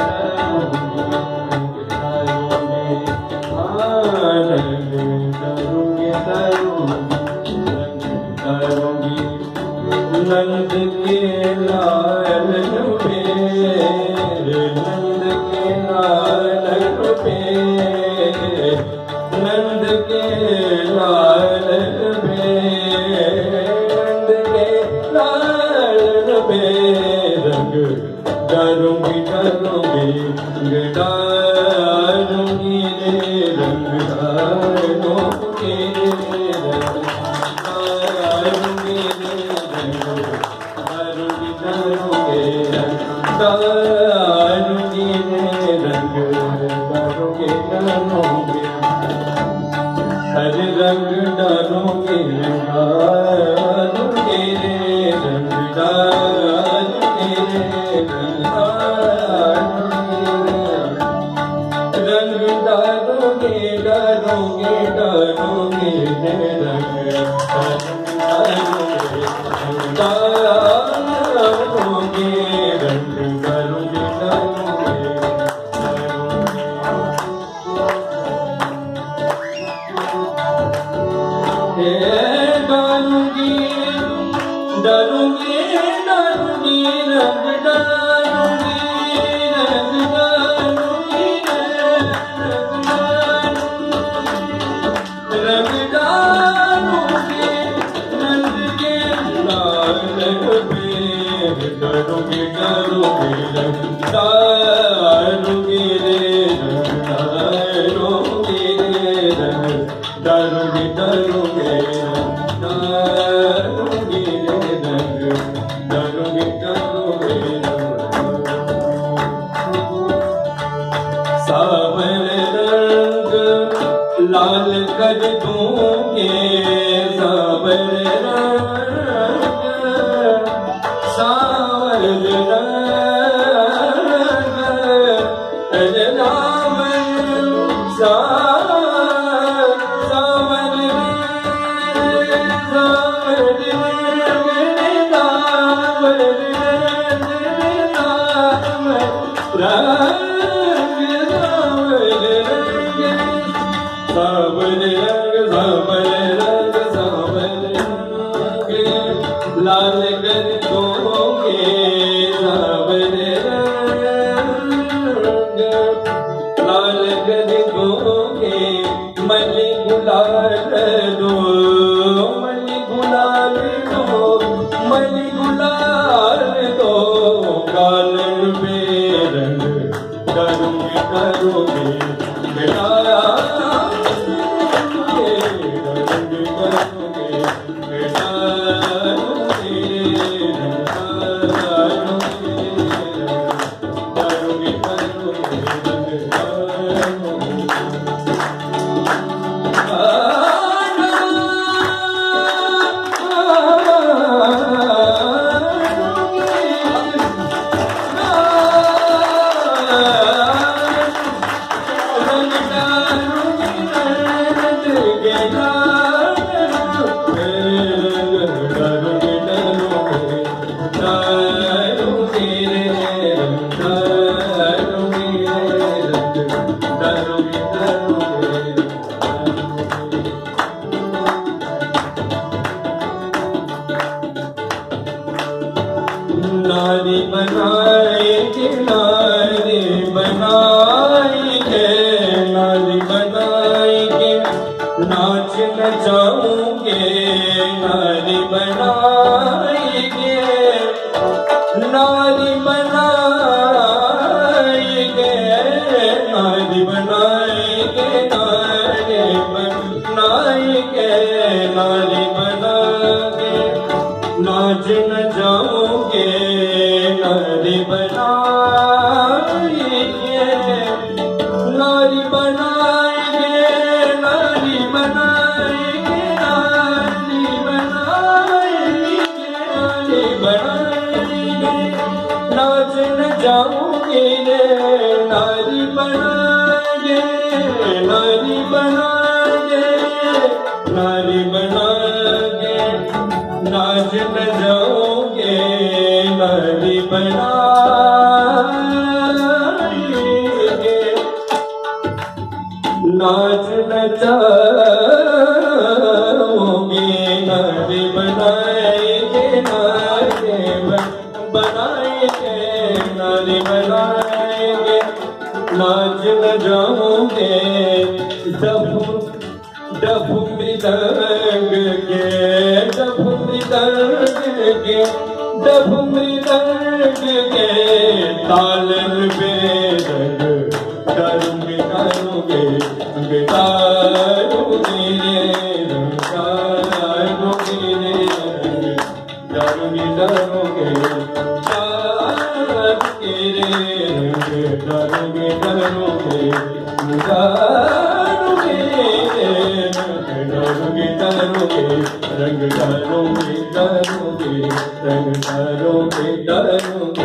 नंद के लाल पे, नंद के लाल पे, नंद के लाल पे, नंद के लाल पे, रंग डालूंगी डालूंगी डालूंगी रे, रंग डालूंगी रे, डालूंगी रे, डालूंगी डालूंगी डालूंगी रे, रंग डालूंगी डालूंगी, हर रंग डालूंगी डालूंगी रे, रंग डालूंगी रे, रंग डालूंगी डालूंगी डालूंगी रे, रंग डालूंगी, रंग डालूंगी डालूंगी, डालूंगी डालूंगी डालूंगी, रंग डालूंगी, रंग डालूंगी, रंग डालूंगी, नंद के लाल पे, डालूंगी डालूंगी रंग डालूंगी रे, रंग डालूंगी रे, रंग डालूंगी डालूंगी डालूंगी रे, रंग डालूंगी डालूंगी, सावर रंग लाल कर दूंगे, सावर रंग, सावर रंग, रावण सावर लाल कर दोगे, सावर रंग लाल कर दोगे, मली गुलाल दो, मली गुलाल दो, मली गुलाल दो, गाल पे रंग डालूंगी डालूंगी नारी बनाएंगे, नारी बनाएंगे, नारी बनाएंगे, नाच नचाऊंगे, नारी बनाएंगे, नारी बनाएंगे, नारी बनाएंगे, नारी बनाएंगे, नारी बनाएंगे, नाच न जाओगे, नारी बनाएंगे, नारी बनाएंगे, नारी बनाएंगे, नारी बनाएंगे, नारी बनाएंगे, नाच न जाओगे रे, नारी बनाएंगे, नारी बनाएंगे, नारी बनाएंगे, नाच न जाओगे, नारी बनाएंगे। नाच नचाओगे नारी बनाएंगे नारी बनाएंगे नारी बनाएंगे नाच न जाओगे डफ मृदंग के डफ मृदंग के डफ मृदंग के ताल बेरंग करूंगे करूंगे दारूंगे दारूंगे दारूंगे दारूंगे दारूंगे दारूंगे दारूंगे रंग डालोगे डालोगे रंग डालोगे डालोगे